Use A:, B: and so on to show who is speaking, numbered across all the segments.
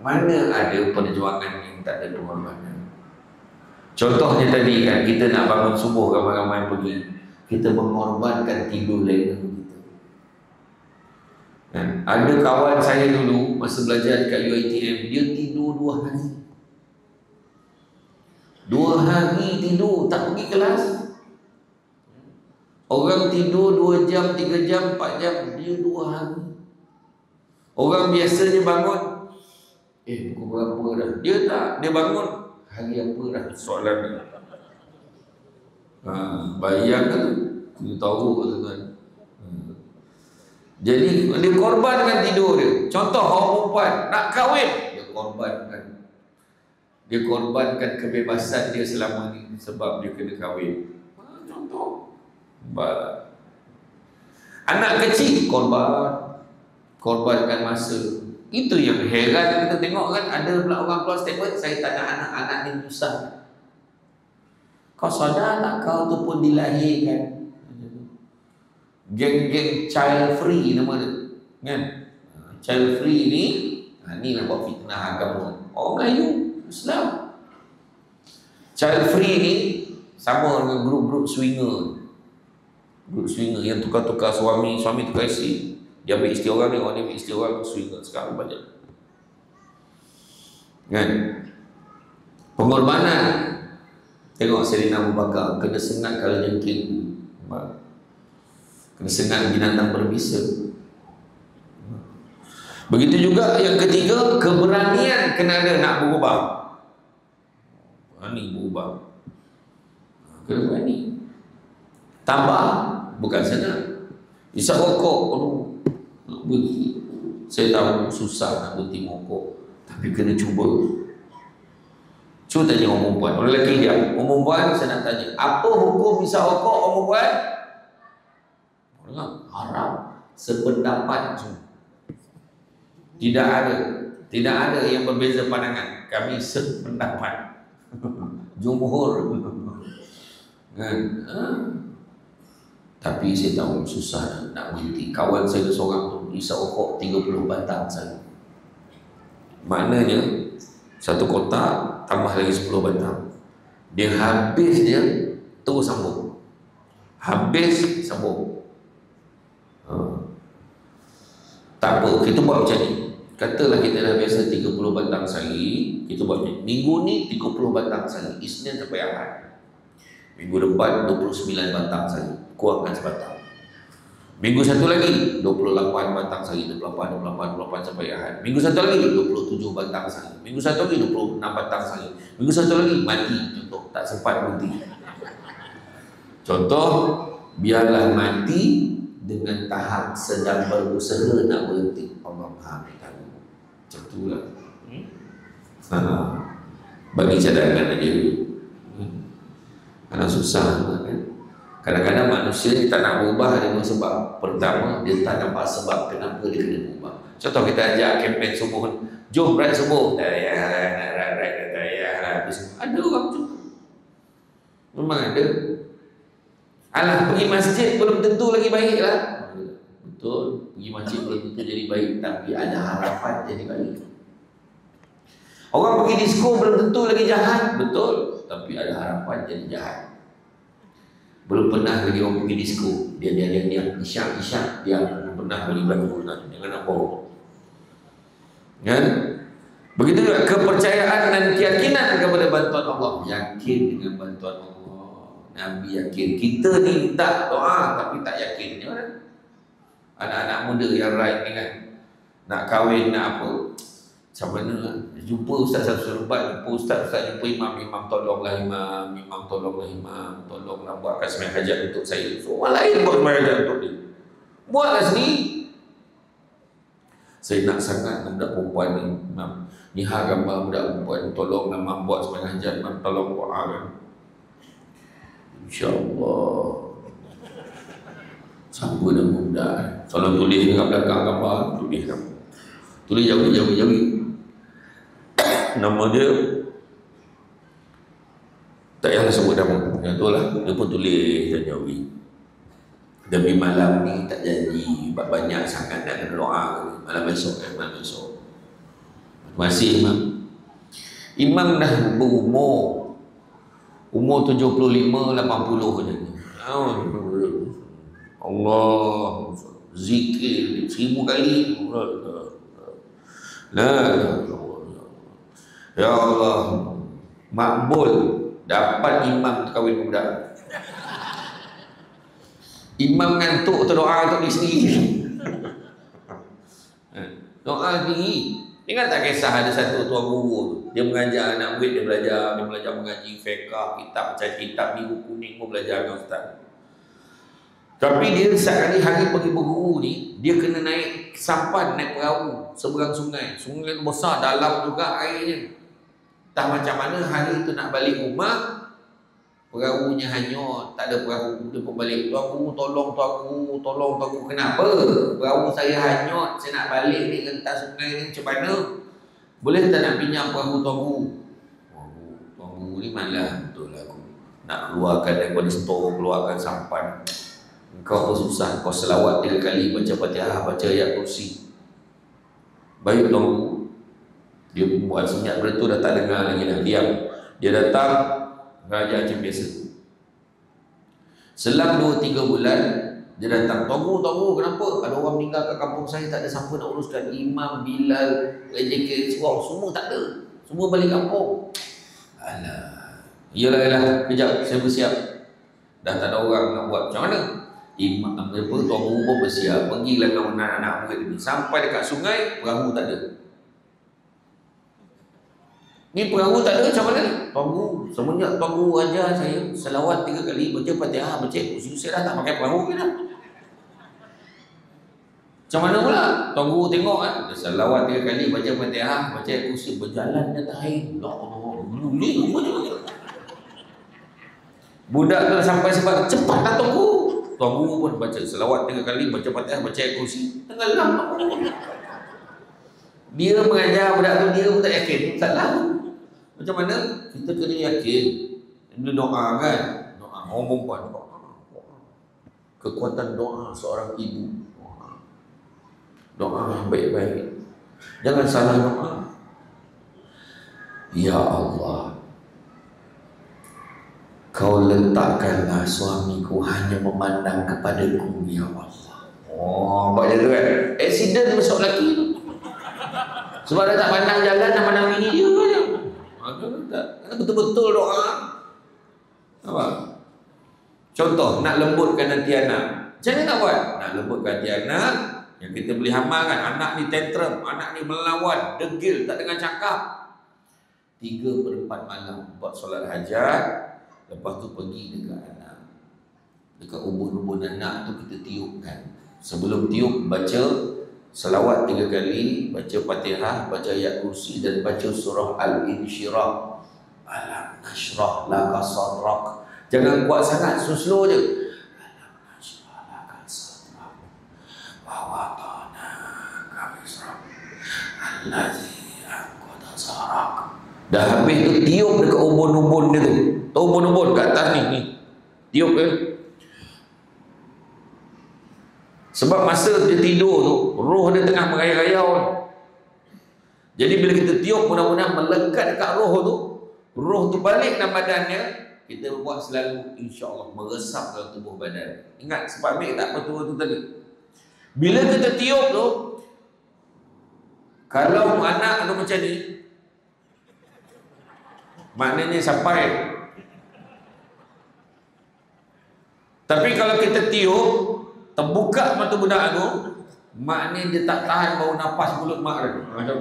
A: Mana ada perjuangan yang tak ada pengorbanan? Contohnya tadi kan, kita nak bangun subuh ramai-ramai pergi, kita mengorbankan tidur lena kita. Kan? Ada kawan saya dulu masa belajar dekat UiTM, dia tidur 2 hari. 2 hari tidur, tak pergi kelas. Orang tidur 2 jam, 3 jam, 4 jam, dia 2 hari. Orang biasanya bangun, pukul berapa dah? Dia tak, dia bangun hari apa dah soalan ni. Bayangkan, kita tahu tuan-tuan. Jadi dia korbankan tidur dia. Contoh orang perempuan nak kahwin, dia korbankan kebebasan dia selama ni sebab dia kena kahwin. Contoh. Anak kecil korbankan masa. Itu yang heran kita tengok kan, ada pula orang keluar statement, saya tak nak anak-anak ni susah. Kau sadar tak kau tu pun dilahirkan geng-geng child free nama dia kan? Child free ni ni nak buat fitnah agama orang Melayu Islam. Child free ni sama dengan grup-grup swinger. Grup swinger yang tukar-tukar suami tukar isteri. Dia ambil isteri orang ni, orang ni ambil isteri orang, swinger sekarang banyak. Kan? Pengorbanan. Tengok Sayyidina Abu Bakar kena sengat kalau jengking. Kena sengat binatang berbisa. Begitu juga yang ketiga, keberanian kena ada nak berubah. Berani berubah. Kena berani. Tambah, bukan senang. Isap rokok, nak berhenti. Saya tahu susah nak berhenti merokok, tapi kena cuba. Cuba tanya orang perempuan, orang lelaki dia. Orang perempuan saya nak tanya, apa hukum isap rokok orang perempuan? Orang haram. Sependapat je. Tidak ada yang berbeza pandangan. Kami sependapat. Jumhur. Kan? Tapi saya tahu susah nak berhenti. Kawan saya seorang tu isap rokok 30 batang saja. Maknanya satu kotak tambah lagi 10 batang. Dia habis dia terus sambung. Habis sambung. Tak apa, kita buat macam ni. Katalah kita dah biasa 30 batang sehari, kita buat ni. Minggu ni 30 batang sehari, Isnin sampai Ahad. Minggu depan 29 batang sehari, kurangkan sebatang. Minggu satu lagi 28 batang sehari, 28 sampai Ahad. Minggu satu lagi 27 batang sehari. Minggu satu lagi 26 batang sehari. Minggu satu lagi mati, contoh, tak sempat berhenti. Contoh, biarlah mati dengan tahap sedang berusaha nak berhenti. Allah Maha tahu. Macam itulah. Bagi cadangan aja. Karena susah kan. Kadang-kadang manusia ni tak nak berubah ada dua sebab. Pertama, dia tak nampak sebab kenapa dia kena berubah. Contoh kita ajak kempen subuh, jom ride subuh. Ada orang tu. Memang ada. Alah, pergi masjid belum tentu lagi baik lah. Betul, pergi masjid belum tentu jadi baik, tapi ada harapan jadi baik. Orang pergi disko belum tentu lagi jahat. Betul, tapi ada harapan jadi jahat. Belum pernah lagi orang pergi disko, dia isyak dia belum pernah beli belakang. Jangan nak bohong. Kan? Begitu juga kepercayaan dan keyakinan kepada bantuan Allah. Yakin dengan bantuan Allah. Nabi yakin. Kita ni tak doa tapi tak yakin. Anak-anak muda yang right ni kan, nak kahwin, nak apa, macam mana lah. Jumpa ustaz satu lebat, ustaz jumpa imam, tolonglah imam, tolonglah buatkan sembahyang hajat untuk saya. So orang lain buat sembahyang hajat untuk dia, buatlah sendiri. Saya nak sangat budak perempuan ni, ni gambar budak perempuan, tolonglah mam buat sembahyang hajat, mam tolong doakan. InsyaAllah. Siapa dah muda? Kalau tulis dekat belakang gambar, tulis jauh. Nama dia tak payahlah sebut nama. Yang tu lah, dia pun tulis dan jauh. Demi malam ni tak janji banyak sangat nak kena doa. Malam besok. Masih imam. Imam dah berumur, umur 75, 80 je. Allah zikir 1000 kali. Ya Allah, makbul dapat imam kahwin budak. Imam ngantuk terdoa untuk diri sendiri. Doa tinggi. Ingat tak kisah ada satu tuan guru tu, dia mengajar anak murid, dia belajar mengaji fiqh, kitab, baca kitab, minggu kuning pun belajar dengan ustaz. Tapi dia sekali hari pergi berguru ni, dia kena naik sampan, naik perahu seberang sungai. Sungai tu besar, dalam juga airnya. Tak macam mana hari tu nak balik rumah, perahunya hanyut, tak ada perahu. Dia pun balik, tuan guru tolong tuan guru. Kenapa? Perahu saya hanyut, saya nak balik ni rentas sungai ni, macam mana? Boleh tak nak pinjam perahu tuan guru? Tuan guru ni malah betul lah aku nak keluarkan daripada stor, keluarkan sampan. Engkau tu susah, kau selawat 3 kali, baca Fatihah, baca ayat kursi. Baik tuan guru. Dia buat senyap benda tu dah tak dengar lagi dah, diam. Dia datang raja macam biasa. Selang 2-3 bulan dia datang, tuan guru, kenapa? Ada orang meninggal kat kampung saya, tak ada siapa nak uruskan. Imam, Bilal, AJK, semua tak ada. Semua balik kampung. Alah. Yalah, kejap saya bersiap. Dah tak ada orang nak buat. Macam mana? Imam apa, tuan guru pun bersiap. Pergilah dengan anak-anak murid ni. Sampai dekat sungai, perahu tak ada. Ni perahu tak ada, macam mana? Tuan guru, semenjak tuan guru ajar saya selawat 3 kali, baca Fatihah, baca kursi, saya dah tak pakai perahu ke dah. Macam mana pula? Tuan guru tengok kan, dia selawat 3 kali, baca Fatihah, baca kursi, berjalan dia air. Ya Allah, budak tu sampai sebab cepat dah tuan guru. Tuan guru pun baca selawat 3 kali, baca Fatihah, baca kursi, tenggelam. Dia mengajar budak tu, dia pun tak yakin, salah. Macam mana? Kita kena yakin. Dia doa kan? Doa. Orang perempuan doa. Kekuatan doa seorang ibu. Doa yang baik-baik. Jangan salah doa. Ya Allah, Kau letakkanlah suamiku hanya memandang kepadaku, ya Allah. Oh, buat dia tu kan? Accident masuk lelaki tu. Sebab dia tak pandang jalan, nak pandang bini dia pun je. Betul-betul doa. Apa? Contoh, nak lembutkan hati anak. Macam mana nak buat? Nak lembutkan hati anak, yang kita boleh amalkan. Anak ni tantrum, anak ni melawan, degil, tak dengar cakap. 3/4 malam buat solat hajat. Lepas tu pergi dekat anak, dekat ubun-ubun anak tu kita tiupkan. Sebelum tiup, baca selawat 3 kali, baca Fatihah, baca ayat kursi dan baca surah Al-Insyirah. Alam nashrah laka sadrak. Jangan kuat sangat, slow je. Alam nashrah laka sadrak wa wada'na ka wizrak allazi anqadha zahrak. Dah habis tu tiup dekat ubun-ubun dia tu. Tahu ubun-ubun kat atas ni. Tiup ke? Sebab masa dia tidur tu, roh dia tengah merayau-rayau. Jadi bila kita tiup, mudah-mudahan melekat dekat roh tu balik dalam badannya. Kita buat selalu, insya-Allah, meresap dalam tubuh badan. Ingat, sebab ambil tak betul tu tadi. Bila kita tiup tu, kalau anak tu macam ni, maknanya sampai. Tapi kalau kita tiup, terbuka mata budak tu, maknanya dia tak tahan bau nafas mulut mak dia. Macam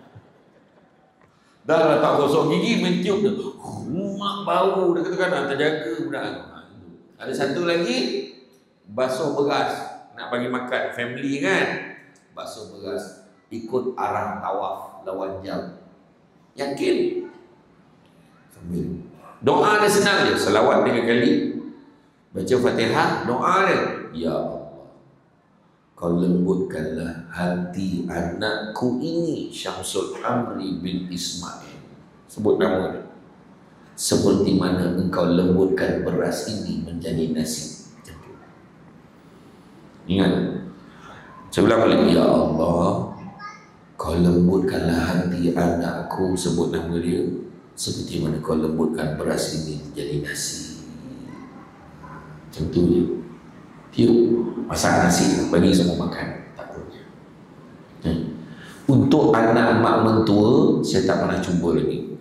A: dah lah tak gosok gigi, main tiup dia. Mak bau, dia kata-kata terjaga budak tu. Ada satu lagi, basuh beras. Nak bagi makan family kan, basuh beras. Ikut arah tawaf, lawan jam. Yakin? Sambil doa dia senang je. Selawat 3 kali, baca Fatihah, doa dia. Ya Allah, Kau lembutkanlah hati anakku ini, Syamsul Amri bin Ismail. Sebut nama dia. Seperti mana Engkau lembutkan beras ini menjadi nasi. Ingat, saya bilang balik, ya Allah, Kau kau lembutkanlah hati anakku, sebut nama dia, seperti mana kau lembutkan beras ini jadi nasi. Macam tu je. Tiup, masak nasi, bagi semua makan. Takutnya. Untuk anak mak mentua, saya tak pernah cuba lagi.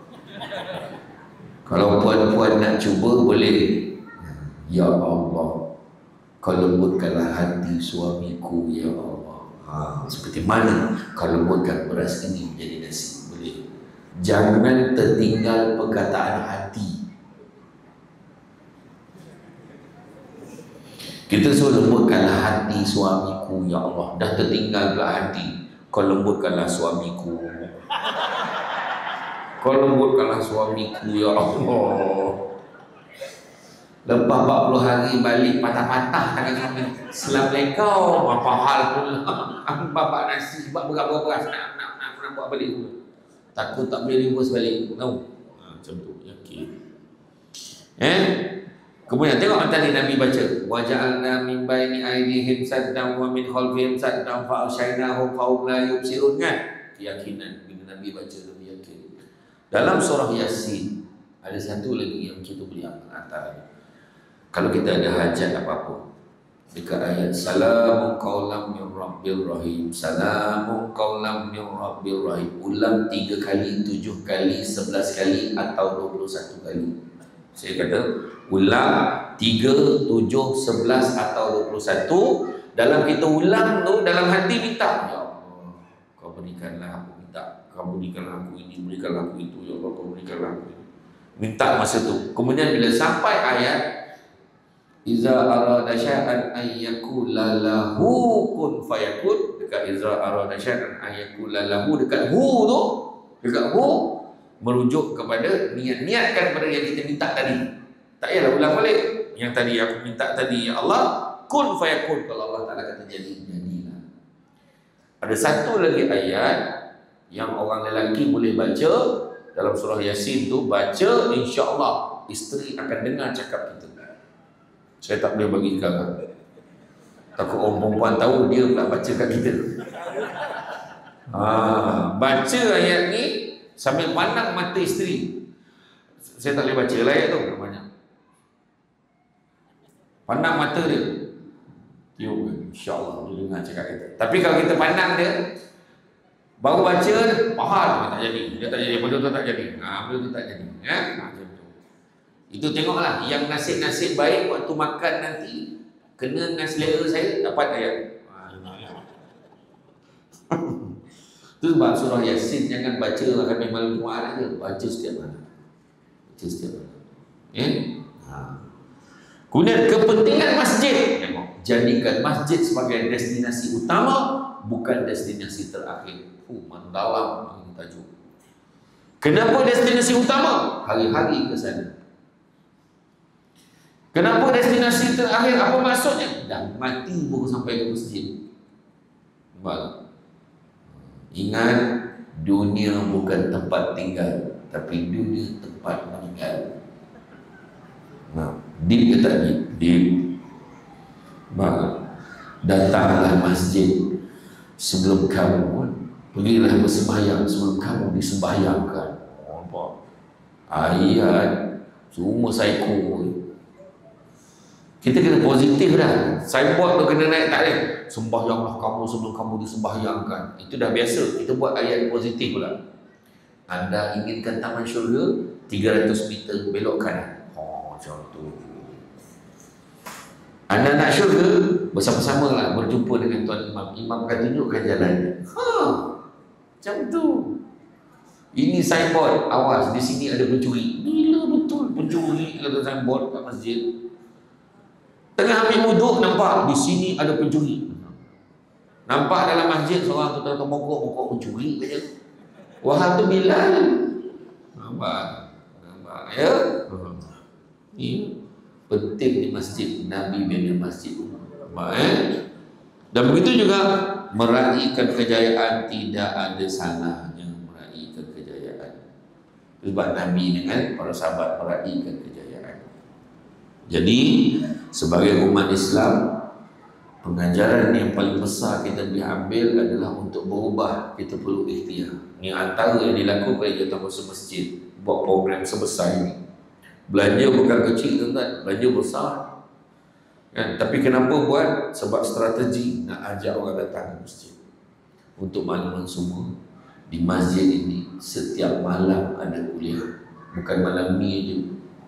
A: Kalau puan-puan nak cuba, boleh. Ya Allah, kau lembutkanlah hati suamiku, ya Allah. Seperti mana kau lembutkan beras ini menjadi nasi. Boleh. Jangan tertinggal perkataan hati. Kita suruh lembutkanlah hati suamiku, ya Allah. Dah tertinggal pula hati, kau lembutkanlah suamiku. Kau lembutkanlah suamiku, ya Allah. Lepas 40 hari balik patah-patah tangan suami. Assalamualaikum. Apa hal pula? Bapak nasi, sebab beras nak buat balik pula. Takut tak boleh reverse balik. Tahu? Macam tu. Yakin. Kemudian tengok tadi Nabi baca, wa ja'alna min baini aydihim saddan wa min khalfihim saddan fa aghshaynahum fa hum la yubsirun. Keyakinan bila Nabi baca, Nabi yakin. Dalam surah Yasin ada satu lagi yang kita boleh ambil antaranya. Kalau kita ada hajat apa-apa, dekat ayat salamun qaulam min rabbil rahim, salamun qaulam min rabbil rahim, ulang 3 kali, 7 kali, 11 kali atau 21 kali. Saya kata ulang 3, 7, 11 atau 21. Dalam kita ulang tu, dalam hati minta, ya Allah, kau berikanlah aku minta, kau berikanlah aku ini, berikanlah aku itu, ya Allah, kau berikanlah aku ini. Minta masa tu. Kemudian bila sampai ayat iza arada syai'an ayyakula lahu kun fayakun, dekat iza arada syai'an ayyakula lahu, dekat hu tu, dekat hu merujuk kepada niatkan pada yang kita minta tadi. Tak payahlah ulang balik. Yang tadi aku minta tadi, ya Allah, kun fayakun. Kalau Allah Ta'ala kata jadi, jadilah. Ada satu lagi ayat yang orang lelaki boleh baca dalam surah Yasin tu, baca, insya-Allah isteri akan dengar cakap kita. Saya tak boleh bagi sekarang. Takut orang perempuan tahu, dia pula baca kat kita. Baca ayat ni sambil pandang mata isteri. Saya tak boleh baca lah ayat tu banyak. Pandang mata dia, tiup, insya-Allah dia dengar cakap kita. Tapi kalau kita pandang dia, baru baca, faham tak jadi. Dia tak jadi, benda tu tak jadi. Benda tu tak jadi. Macam tu. Itu tengoklah, yang nasib-nasib baik waktu makan nanti kena dengan selera saya, dapat ayat. Itu sebab surah Yasin jangan baca kami malam Jumaat aja, baca setiap malam. Baca setiap malam. Kemudian kepentingan masjid, tengok, jadikan masjid sebagai destinasi utama, bukan destinasi terakhir. Mendalam ini tajuk. Kenapa destinasi utama? Hari-hari ke sana. Kenapa destinasi terakhir? Apa maksudnya? Dah mati baru sampai ke masjid. Nampak? Ingat, dunia bukan tempat tinggal, tapi dunia tempat meninggal. Deep ke tak deep? Deep. Datanglah masjid sebelum kamu, pergilah bersembahyang sebelum kamu disembahyangkan. Ayat semua psycho. Kita kena positif dah. Signboard tu kena naik tak ada. Sembahyanglah kamu sebelum kamu disembahyangkan. Itu dah biasa. Kita buat ayat positif pula. Anda inginkan taman syurga 300 meter belok kanan. Macam tu. Anda nak syurga, bersama-sama lah berjumpa dengan Tuan Imam. Imam akan tunjukkan jalan. Macam tu. Ini signboard. Awas, di sini ada pencuri. Bila betul pencuri kata signboard kat masjid. Tengah ambil wuduk, nampak di sini ada pencuri. Nampak dalam masjid seorang tu tengah mokok pencuri saja. Wah, tu Bilal. Nampak ya? Ini penting di masjid. Nabi bina masjid. Dan begitu juga meraihkan kejayaan, tidak ada salahnya meraihkan kejayaan. Sebab Nabi dengan para sahabat meraihkan kejayaan. Jadi sebagai umat Islam, Pengajaran yang paling besar kita boleh ambil adalah untuk berubah kita perlu ikhtiar. Ini antara yang dilakukan oleh Jawatankuasa Masjid buat program sebesar ini. Belanja bukan kecil tuan-tuan, belanja besar kan? Tapi kenapa buat? Sebab strategi nak ajak orang datang ke masjid. Untuk makluman semua, di masjid ini setiap malam ada kuliah. Bukan malam ni je.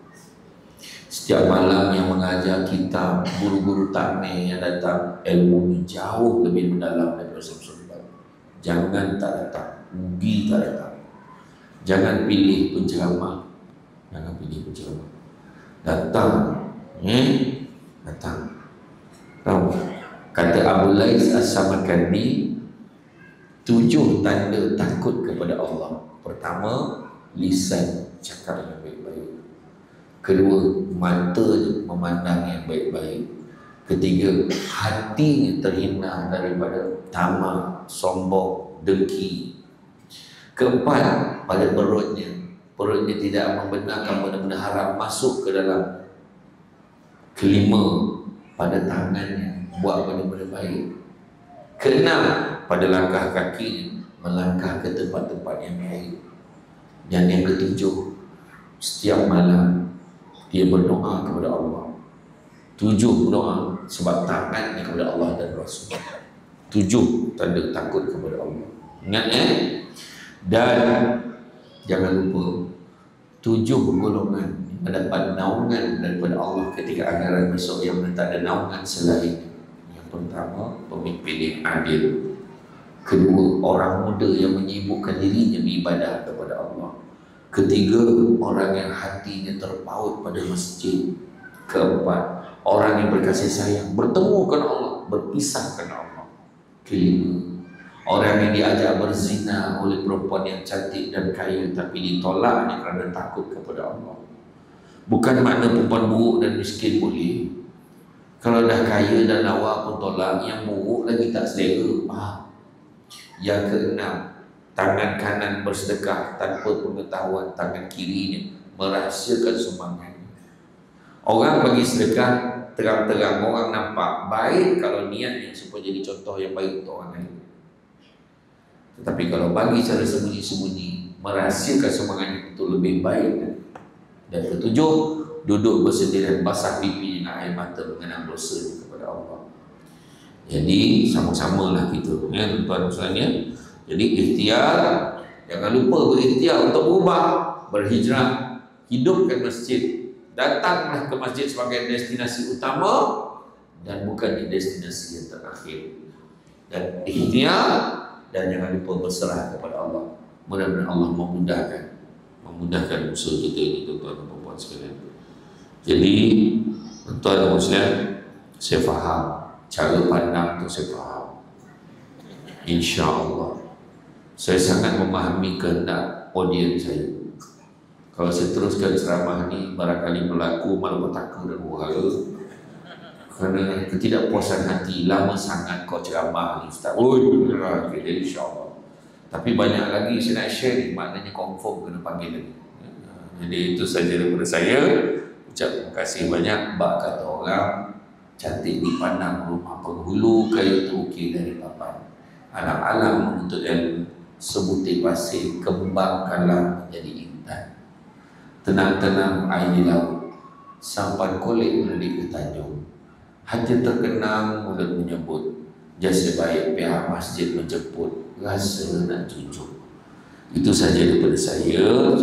A: Setiap malam yang mengajar kita, guru-guru takmir yang datang, ilmu jauh lebih mendalam daripada sebelum-sebelum. Jangan tak datang, rugi tak datang. Jangan pilih penceramah. Jangan pilih penceramah. Datang. Datang. Tahu? Kata Abu Lais As-Samarkandi, 7 tanda takut kepada Allah. Pertama, lisan cakap yang baik-baik. Kedua, matanya memandang yang baik-baik. Ketiga, hatinya terhina daripada tamak, sombong, dengki. Keempat, pada perutnya tidak membenarkan benda-benda haram masuk ke dalam. Kelima, pada tangannya buat benda-benda baik. Keenam, pada langkah kakinya melangkah ke tempat-tempat yang baik. Dan yang ketujuh, setiap malam dia berdoa kepada Allah. 7 berdoa sebab taatnya kepada Allah dan Rasul. 7 tanda takut kepada Allah. Ingat Dan jangan lupa 7 golongan mendapat naungan daripada Allah ketika akhirat besok yang tak ada naungan selain. Yang pertama, pemimpin yang adil. Kedua, orang muda yang menyibukkan dirinya beribadah kepada Allah. Ketiga, orang yang hatinya terpaut pada masjid. Keempat, orang yang berkasih sayang, bertemu dengan Allah, berpisah dengan Allah. Kelima, orang yang diajak berzina oleh perempuan yang cantik dan kaya tapi ditolaknya kerana takut kepada Allah. Bukan makna perempuan buruk dan miskin boleh. Kalau dah kaya dan lawa pun tolak, yang buruk lagi tak selera. Yang keenam, tangan kanan bersedekah tanpa pengetahuan tangan kirinya merahsiakan sumbangannya. Orang bagi sedekah terang-terang, orang nampak baik kalau niatnya supaya jadi contoh yang baik untuk orang lain. Tetapi kalau bagi cara sembunyi-sembunyi, merahsiakan sumbangannya itu lebih baik. Dan ketujuh, duduk bersendirian basah pipi dengan air mata mengenang dosa kepada Allah. Jadi sama-samalah kita, tuan-tuan sekalian. Jadi ikhtiar, jangan lupa berikhtiar untuk berubah, berhijrah, hidupkan masjid. Datanglah ke masjid sebagai destinasi utama dan bukan di destinasi yang terakhir. Dan ikhtiar, dan jangan lupa berserah kepada Allah. Mudah-mudahan Allah memudahkan usaha kita ini, tuan-tuan dan puan sekalian. Jadi tuan-tuan dan puan, saya faham cara pandang tu, saya faham. InsyaAllah saya sangat memahami kehendak audiens saya. Kalau saya teruskan ceramah ni, barangkali berlaku malapetaka dan huru-hara kerana ketidakpuasan hati. Lama sangat kau ceramah ni Ustaz. Jadi insyaAllah. Tapi banyak lagi saya nak share ni, maknanya confirm kena panggil lagi. Jadi itu saja daripada saya. Ucap terima kasih banyak. Bak kata orang, cantik dipandang rumah penghulu, kayu terukir dari papan. Anak-anak menuntut ilmu, sebutir pasir kembangkanlah menjadi intan. Tenang-tenang air di laut, sampan kolek menuju ke tanjung. Hati terkenang mulut menyebut, jasa baik pihak masjid menjemput, rasa nak junjung. Itu saja daripada saya.